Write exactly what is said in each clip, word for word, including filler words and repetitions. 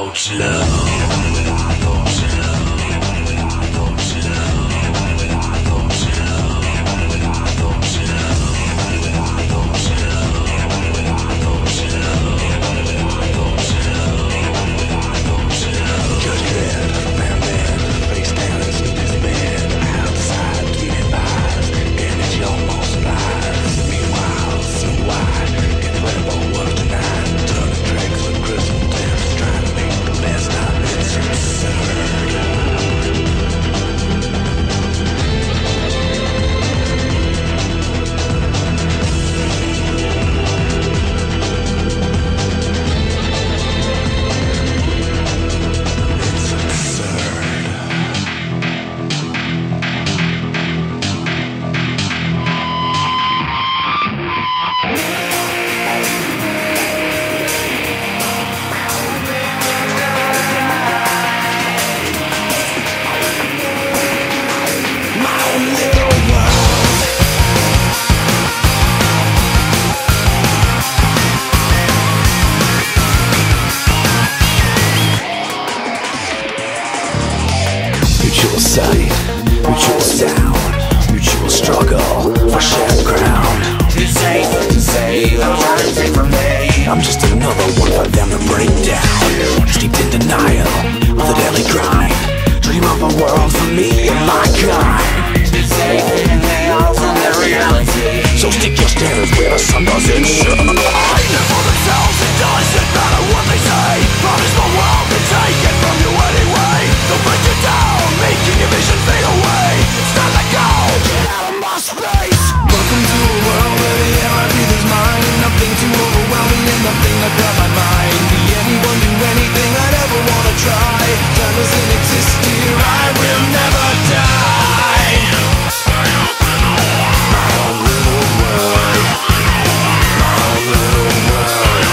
Mutual sight, mutual sound, mutual struggle for shared ground. Too safe to say, I'm trying to take from me. I'm just another one for them to break down. Steeped in denial of the daily grind. Dream of a world for me and my kind. Too safe in chaos and their reality. So stick your standards where the sun doesn't shine. Live for themselves, it doesn't matter what they say. Promise the world to take it from you anyway. They'll break you down, making your vision fade away. It's time to go, get out of my space. Welcome to a world where the air I breathe is mine, and nothing too overwhelming and nothing to grab my mind. Be anyone, do anything I'd ever wanna try. Time doesn't exist here, I will never die. My own little world, my own little world.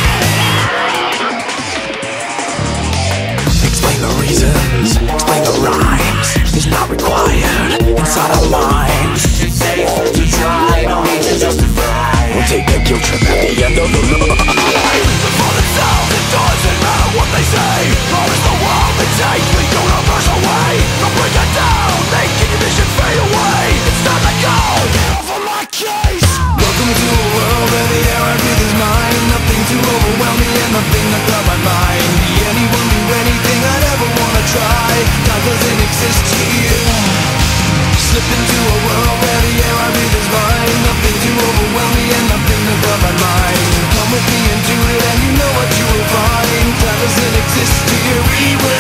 Explain the reasons, explain the rhymes. It's not required inside our minds. It's safe to try, no need to justify. We'll take a guilt trip at the end of the line. For themselves, it doesn't matter what they say. Promise the world they take the universe away. They'll break it down, making your vision fade away. It's time to go, get off of my case. Welcome to a world where the air I breathe is mine. Nothing to overwhelm me and nothing to grab my mind. Be anyone, do anything I'd ever wanna try. Time doesn't exist here. Slip into a world where the air I breathe is mine. Nothing to overwhelm me and nothing to grab my mind. Come with me and do it and you know what you will find. Time doesn't exist here, we will